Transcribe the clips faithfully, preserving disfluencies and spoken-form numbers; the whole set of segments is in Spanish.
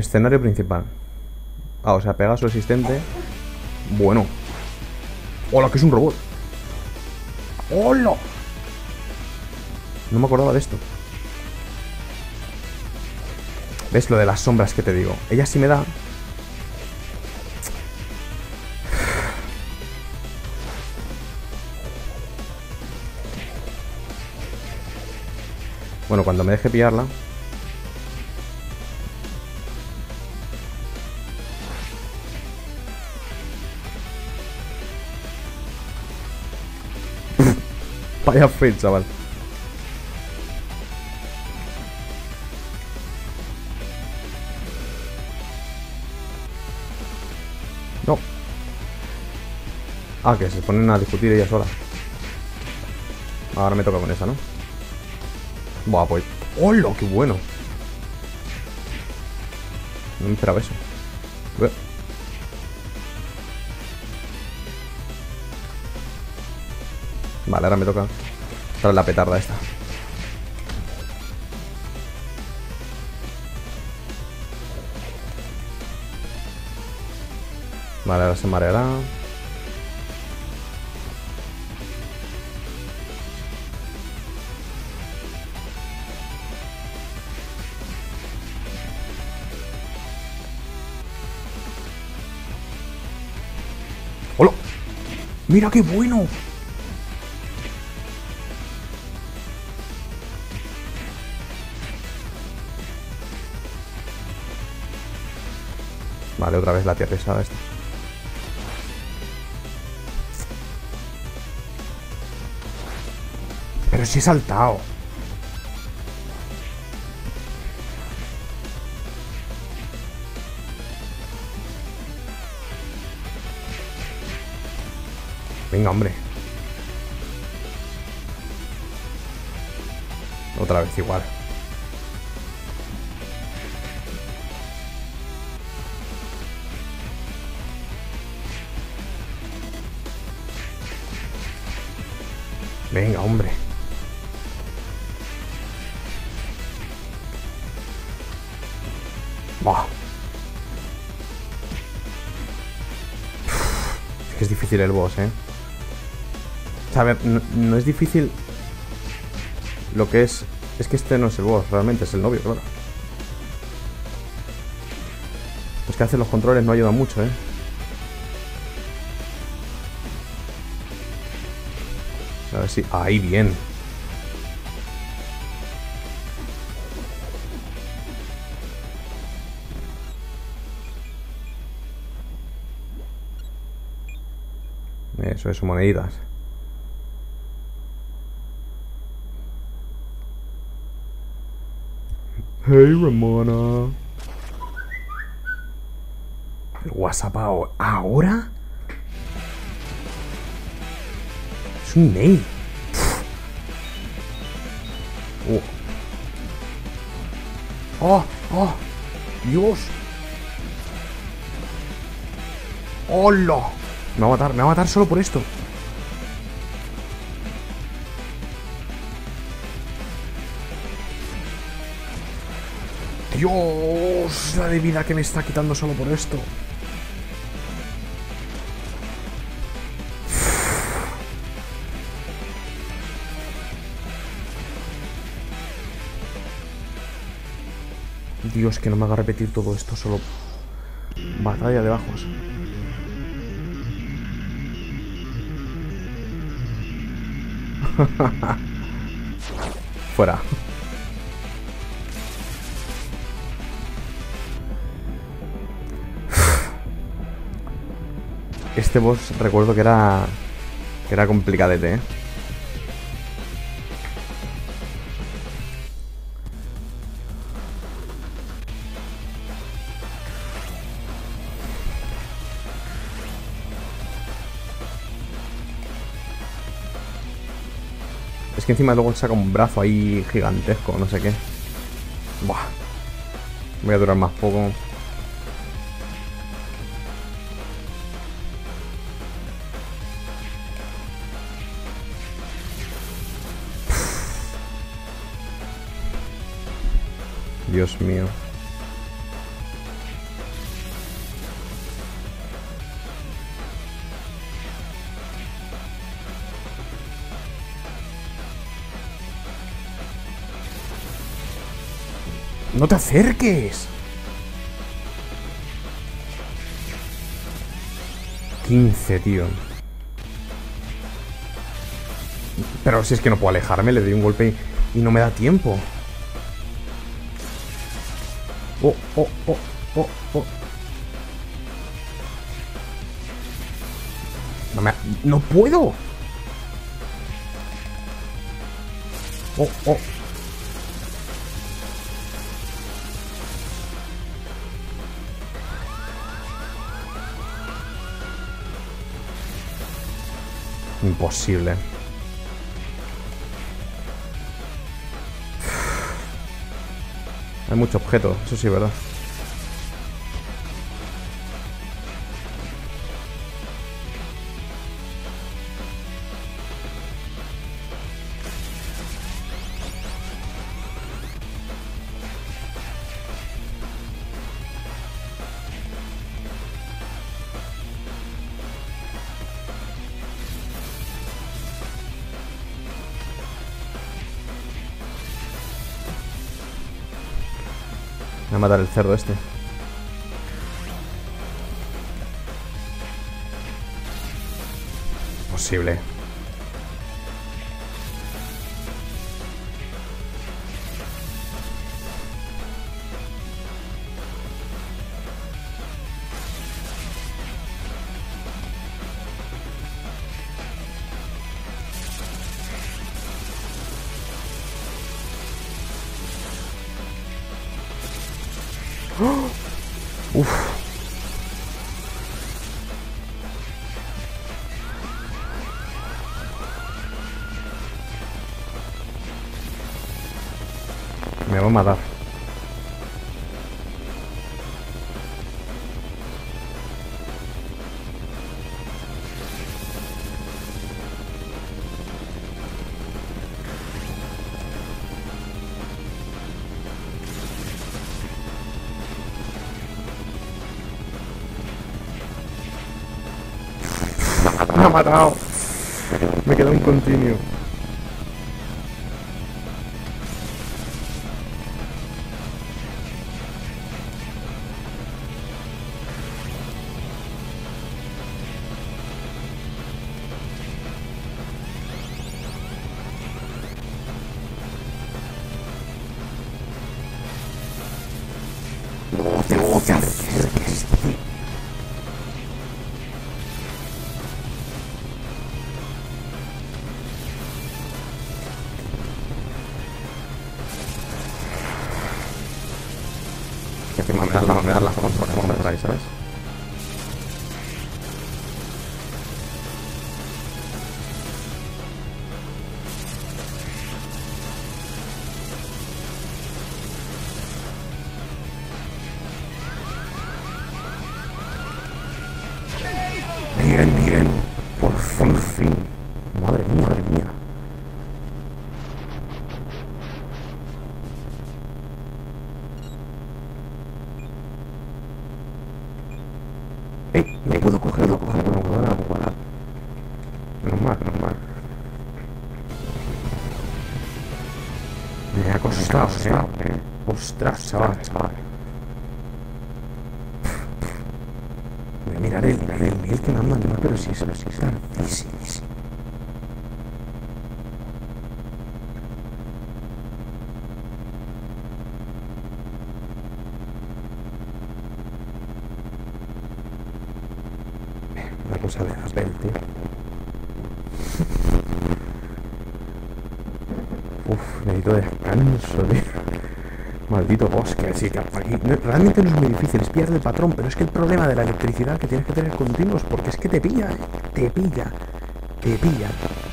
Escenario principal. Ah, o sea, pega su asistente. Bueno. ¡Hola, que es un robot! ¡Hola! No me acordaba de esto. ¿Ves lo de las sombras que te digo? Ella sí me da. Bueno, cuando me deje pillarla. Vaya fail, chaval. No. Ah, que se ponen a discutir ellas solas. Ahora me toca con esa, ¿no? Buah, pues... ¡Hola! ¡Qué bueno! No me esperaba eso. Ué. Vale, ahora me toca traer la petarda esta. Vale, ahora se mareará. ¡Hola! ¡Mira qué bueno! Vale, otra vez la tía pesada esta. Pero si he saltado. Venga, hombre. Otra vez igual. Venga, hombre. Buah. Es que es difícil el boss, ¿eh? O sea, a ver, no, no es difícil. Lo que es... Es que este no es el boss, realmente es el novio, claro. Es que hacer los controles no ayuda mucho, ¿eh? A ver si... Ahí, bien. Eso, eso, moneditas. Hey, Ramona. El WhatsApp ahora. Es un mail. Oh. Oh, oh, Dios. Hola. Me va a matar, me va a matar solo por esto. Dios, la de vida que me está quitando solo por esto. Dios, que no me haga repetir todo esto solo. Batalla de bajos. Fuera. Este boss recuerdo que era que era complicadete, ¿eh? Es que encima luego saca un brazo ahí gigantesco, no sé qué. Buah. Voy a durar más poco. Dios mío. ¡No te acerques! quince, tío. Pero si es que no puedo alejarme, le doy un golpe y no me da tiempo. Oh, oh, oh, oh, oh. No me... ¡No puedo! Oh, oh. Imposible. Hay mucho objeto, eso sí, ¿verdad? Voy a matar el cerdo este. Posible. ¡Oh! Uf. Me va a matar. Me ha matado. Me queda un continuo. No te voy a hacer esto. Que encima me das la, me das la zona por ahí, ¿sabes? Bien, bien. Por fin, fin. Madre mía, madre mía. ¡Ey! No puedo cogerlo, cogerlo, no puedo nada, no puedo nada. Menos mal, menos mal. Me ha costado, eh. Ostras, chaval, chaval. Voy a mirar el, mirar el mail que me han mandado, pero si eso no es tantísimo. Una cosa de Apple, tío. Uf, necesito descanso, tío. Maldito bosque, así que aquí no, realmente no es muy difícil, es pillar el patrón, pero es que el problema de la electricidad que tienes que tener continuos, porque es que te pilla, ¿eh? te pilla, te pilla.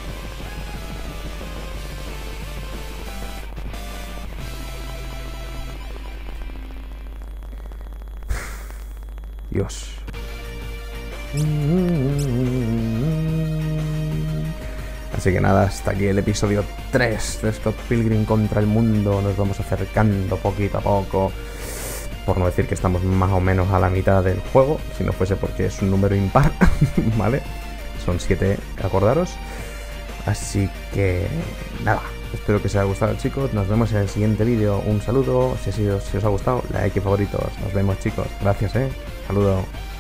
Dios. Así que nada, hasta aquí el episodio tres de Scott Pilgrim contra el mundo. Nos vamos acercando poquito a poco. Por no decir que estamos más o menos a la mitad del juego. Si no fuese porque es un número impar. ¿Vale? Son siete, acordaros. Así que nada, espero que os haya gustado, chicos. Nos vemos en el siguiente vídeo. Un saludo, si, ha sido, si os ha gustado, like y favoritos. Nos vemos, chicos. Gracias, eh. Saludo.